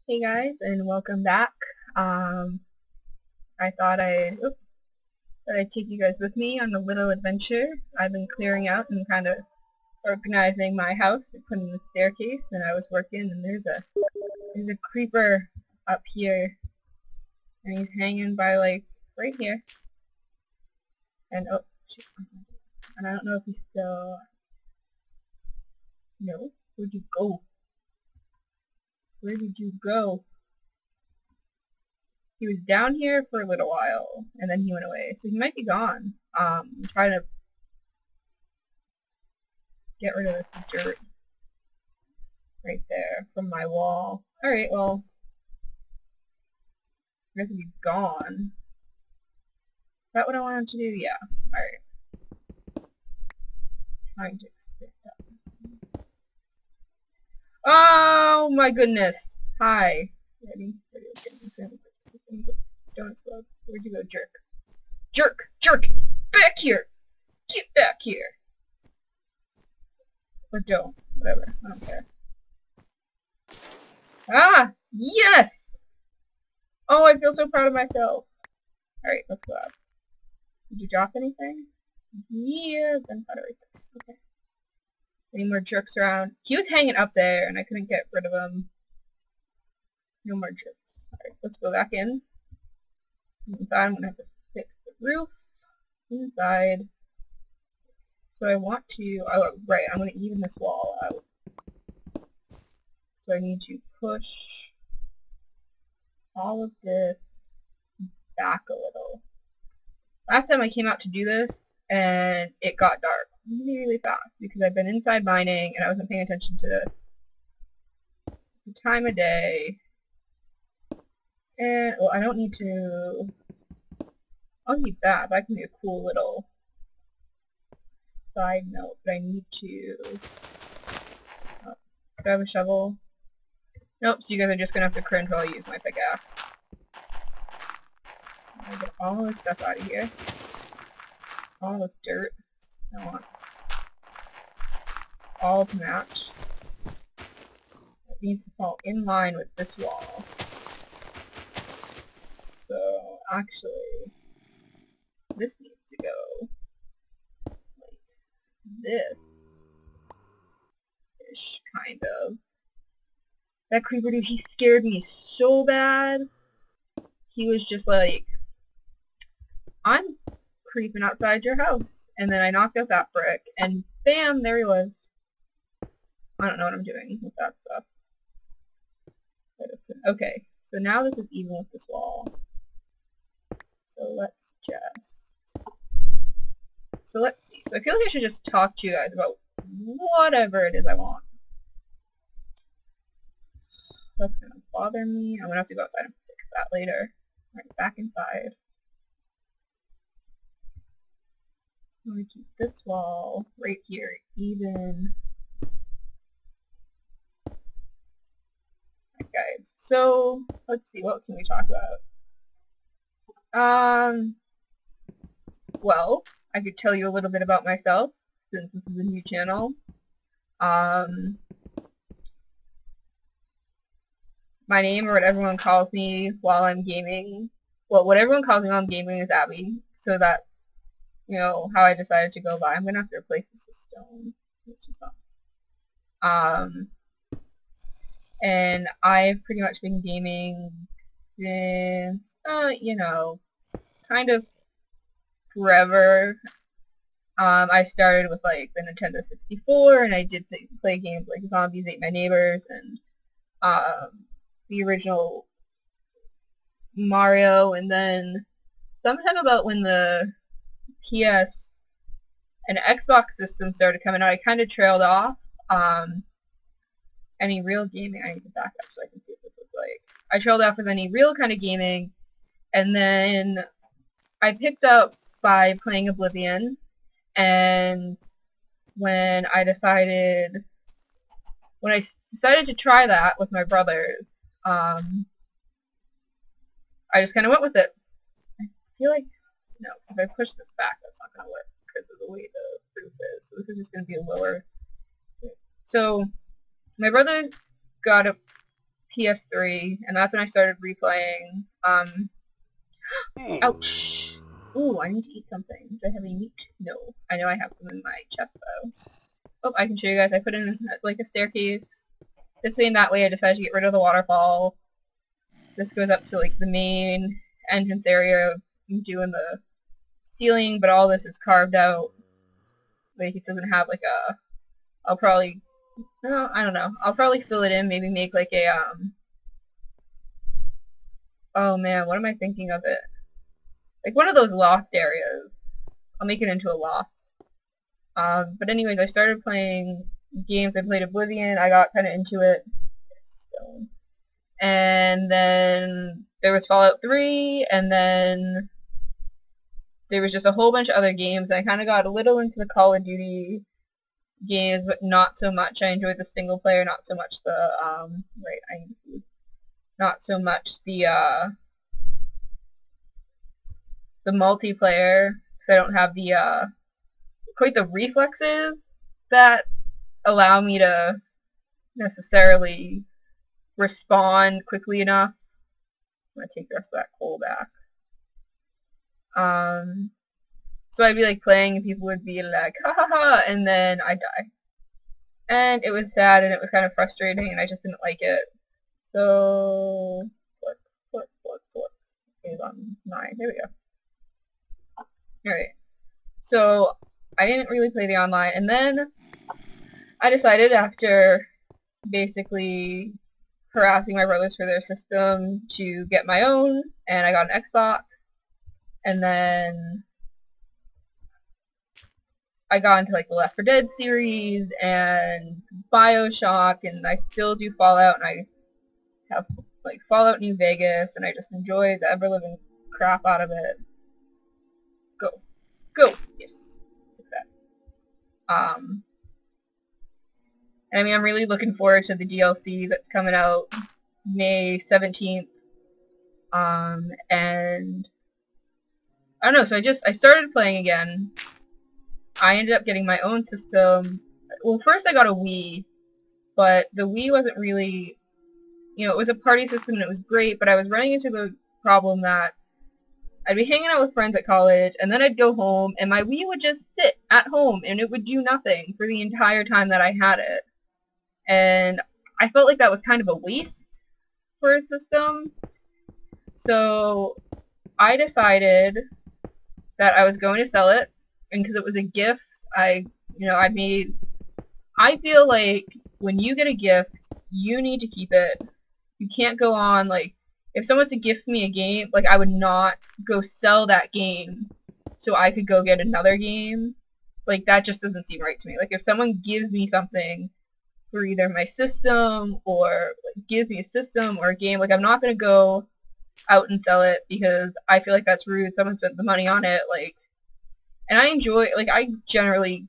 Hey guys, and welcome back. I thought I'd take you guys with me on a little adventure. I've been clearing out and kind of organizing my house and putting the staircase, and I was working, and there's a creeper up here, and he's hanging by like right here. And oh, shoot, and I don't know if he's still. No, where'd you go? Where did you go? He was down here for a little while, and then he went away, so he might be gone. I'm trying to get rid of this dirt right there from my wall. Alright, well, I guess he's gone. Is that what I wanted to do? Yeah. Alright. Trying to expect that. Oh my goodness! Hi. Ready? Don't explode. Where'd you go, jerk? Jerk! Jerk! Back here! Get back here! Or don't. Whatever. I don't care. Ah! Yes! Oh, I feel so proud of myself. Alright, let's go out. Did you drop anything? Yeah, gunpowder right there. Okay. Any more jerks around? He was hanging up there, and I couldn't get rid of him. No more jerks. Alright, let's go back in. Inside, I'm gonna have to fix the roof. Inside. So I want to, oh, right, I'm gonna even this wall out. So I need to push all of this back a little. Last time I came out to do this, and it got dark really, really fast because I've been inside mining and I wasn't paying attention to the time of day. And, well, I don't need to, I'll keep that. That can be a cool little side note, but I need to grab a shovel. Nope, so you guys are just gonna have to cringe while I use my pickaxe. I'm gonna get all this stuff out of here. All this dirt. I want all to match. It needs to fall in line with this wall. So, actually, this needs to go like this-ish, kind of. That creeper dude, he scared me so bad. He was just like, I'm creeping outside your house. And then I knocked out that brick, and bam, there he was. I don't know what I'm doing with that stuff. Okay, so now this is even with this wall. So let's see. So I feel like I should just talk to you guys about whatever it is I want. That's gonna bother me. I'm gonna have to go outside and fix that later. Alright, back inside. I'm gonna keep this wall right here even. Alright guys, so let's see, what can we talk about? Well, I could tell you a little bit about myself, since this is a new channel. My name, or what everyone calls me while I'm gaming, well, what everyone calls me while I'm gaming is Abbie, so that's, you know, how I decided to go by. I'm gonna have to replace this with stone, which is fun. And I've pretty much been gaming since, you know, kind of forever. I started with, like, the Nintendo 64, and I did play games like Zombies Ate My Neighbors, and, the original Mario, and then sometime about when the PS and Xbox system started coming out, I kind of trailed off. Any real gaming, I need to back up so I can see what this looks like. I trailed off with any real kind of gaming, and then I picked up by playing Oblivion, and when I decided to try that with my brothers, I just kind of went with it. I feel like, no, if I push this back, that's not going to work because of the way the roof is. So this is just going to be a lower. So my brothers got a PS3, and that's when I started replaying. Ouch. Ooh, I need to eat something. Do I have any meat? No. I know I have some in my chest, though. Oh, I can show you guys. I put in, like, a staircase. This way and that way I decided to get rid of the waterfall. This goes up to, like, the main entrance area. I'm doing the ceiling, but all this is carved out. Like, it doesn't have, like, a... I'll probably... No, I don't know. I'll probably fill it in, maybe make, like, a, Oh, man, what am I thinking of it? Like, one of those loft areas. I'll make it into a loft. But anyways, I started playing games. I played Oblivion. I got kind of into it. And then there was Fallout 3, and then there was just a whole bunch of other games. I kind of got a little into the Call of Duty games, but not so much. I enjoyed the single player, not so much the, not so much the multiplayer, because I don't have the, quite the reflexes that allow me to necessarily respond quickly enough. I'm going to take the rest of that coal back. So I'd be like playing and people would be like, ha ha ha, and then I'd die. And it was sad and it was kind of frustrating and I just didn't like it. So, what is on 9. There we go. Alright. So, I didn't really play the online, and then I decided after basically harassing my brothers for their system to get my own, and I got an Xbox, and then I got into like the Left 4 Dead series and BioShock, and I still do Fallout, and I have like Fallout New Vegas, and I just enjoy the ever-living crap out of it. Go. Go! Yes. Success. I mean, I'm really looking forward to the DLC that's coming out May 17th. And I don't know, so I started playing again. I ended up getting my own system. Well, first I got a Wii, but the Wii wasn't really, you know, it was a party system and it was great, but I was running into the problem that I'd be hanging out with friends at college, and then I'd go home, and my Wii would just sit at home, and it would do nothing for the entire time that I had it. And I felt like that was kind of a waste for a system. So I decided that I was going to sell it, and because it was a gift, I feel like when you get a gift, you need to keep it. You can't go on, like, if someone was to gift me a game, like, I would not go sell that game so I could go get another game. Like, that just doesn't seem right to me. Like, if someone gives me something for either my system or like, gives me a system or a game, like, I'm not going to go out and sell it because I feel like that's rude. Someone spent the money on it, like, and I enjoy, like, I generally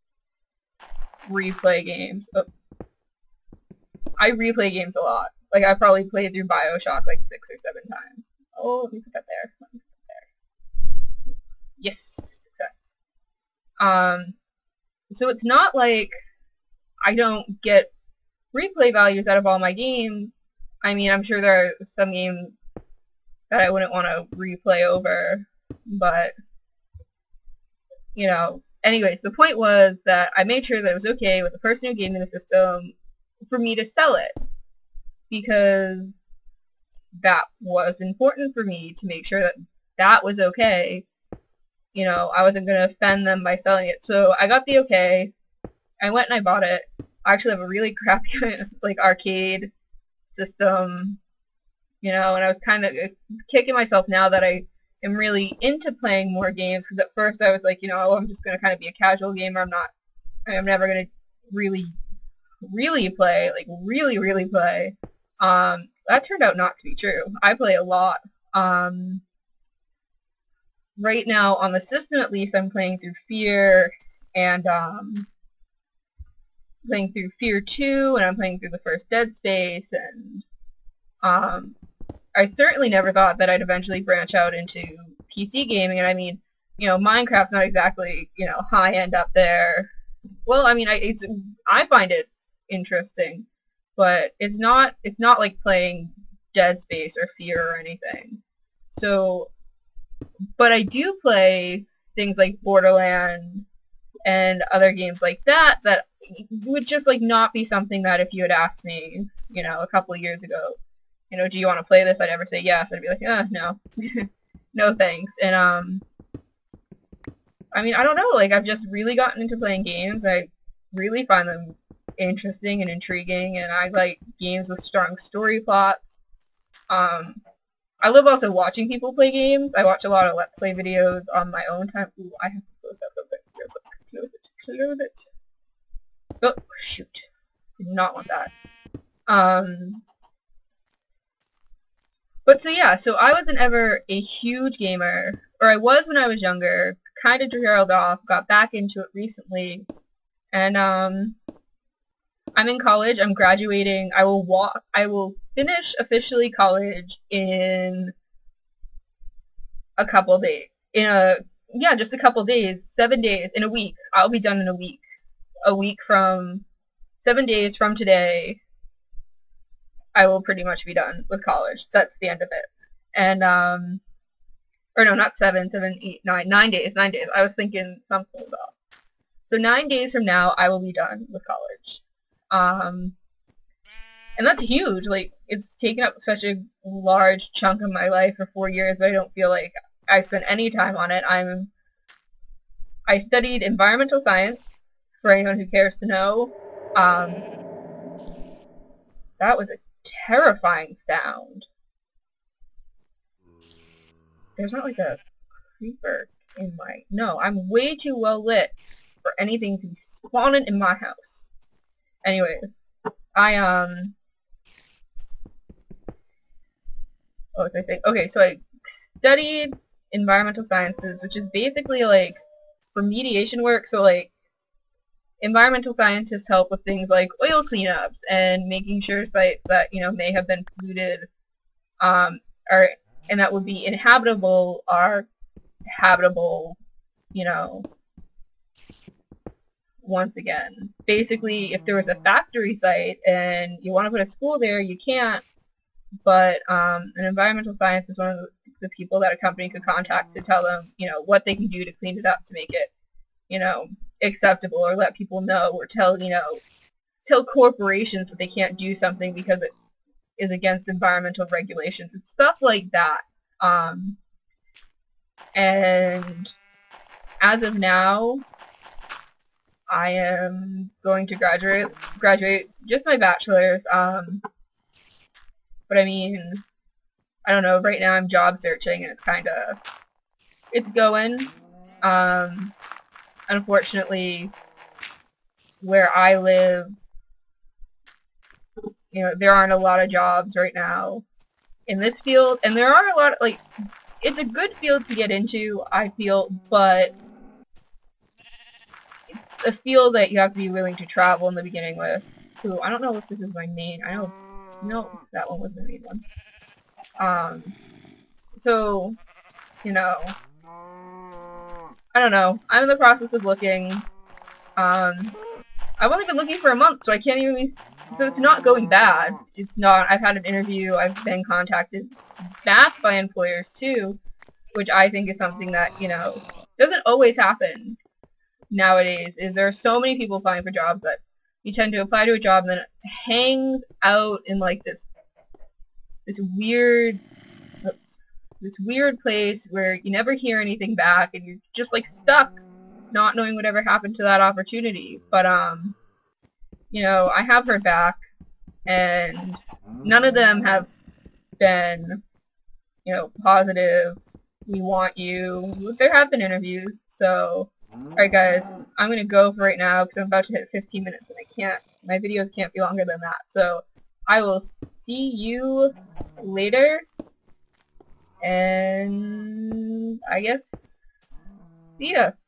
replay games. Oh. I replay games a lot. Like, I probably played through BioShock like 6 or 7 times. Oh, let me put that there. Let me put that there. Yes, success. So it's not like I don't get replay values out of all my games. I mean, I'm sure there are some games that I wouldn't want to replay over, but, you know, anyways, the point was that I made sure that it was okay with the person who gave me the system for me to sell it, because that was important for me to make sure that that was okay. You know, I wasn't going to offend them by selling it. So I got the okay. I went and I bought it. I actually have a really crappy, like, arcade system, you know, and I was kind of kicking myself now that I am really into playing more games, because at first I was like, you know, oh, I'm just going to kind of be a casual gamer. I'm never going to really play, like, really play. That turned out not to be true. I play a lot. Right now, on the system at least, I'm playing through Fear, and, playing through Fear 2, and I'm playing through the first Dead Space, and, I certainly never thought that I'd eventually branch out into PC gaming, and I mean, you know, Minecraft's not exactly, you know, high-end up there. Well, I mean, I find it interesting, but it's not like playing Dead Space or Fear or anything. So, but I do play things like Borderlands and other games like that that would just like not be something that if you had asked me, you know, a couple of years ago, you know, do you want to play this? I'd ever say yes. I'd be like, no, no thanks. And I mean, I don't know. Like, I've just really gotten into playing games. I really find them interesting and intriguing, and I like games with strong story plots. I love also watching people play games. I watch a lot of Let's Play videos on my own time. Ooh, I have to close that real quick. Close it. Close it. Oh, shoot. Did not want that. But so yeah, so I wasn't ever a huge gamer, or I was when I was younger, kind of trailed off, got back into it recently, and I'm in college, I'm graduating, I will finish officially college in a couple days, just a couple days, 7 days, in a week, I'll be done in a week from, 7 days from today, I will pretty much be done with college. That's the end of it. And, or no, not 7, 8, 9, 9 days, 9 days. I was thinking something was off. So 9 days from now, I will be done with college. And that's huge. Like, it's taken up such a large chunk of my life for 4 years, but I don't feel like I spent any time on it. I studied environmental science, for anyone who cares to know. That was a terrifying sound. There's not like a creeper in my... No, I'm way too well lit for anything to be spawning in my house. Anyways, what was I saying? Okay, so I studied environmental sciences, which is basically like remediation work, so like environmental scientists help with things like oil cleanups and making sure sites that, you know, may have been polluted and that would be inhabitable are habitable, you know, once again. Basically, if there was a factory site and you want to put a school there, you can't, but an environmental scientist is one of the people that a company could contact to tell them, you know, what they can do to clean it up to make it, you know, acceptable, or let people know, or tell corporations that they can't do something because it is against environmental regulations and stuff like that. And as of now, I am going to graduate just my bachelor's, but I mean, I don't know, right now I'm job searching and it's going. Unfortunately, where I live, you know, there aren't a lot of jobs right now in this field, and there are a lot of, like, it's a good field to get into, I feel, but it's a field that you have to be willing to travel in the beginning with. So I don't know if this is my main, no, that one was the main one. So, you know, I don't know. I'm in the process of looking. I've only been looking for a month, so I can't even... So it's not going bad. It's not. I've had an interview. I've been contacted back by employers, too, which I think is something that, you know, doesn't always happen nowadays. There are so many people applying for jobs that you tend to apply to a job and then it hangs out in, like, this weird place where you never hear anything back and you're just like stuck not knowing whatever happened to that opportunity. But you know, I have heard back and none of them have been, you know, positive, we want you. There have been interviews. So alright guys, I'm gonna go for right now because I'm about to hit 15 minutes and my videos can't be longer than that. So I will see you later. And I guess, see ya.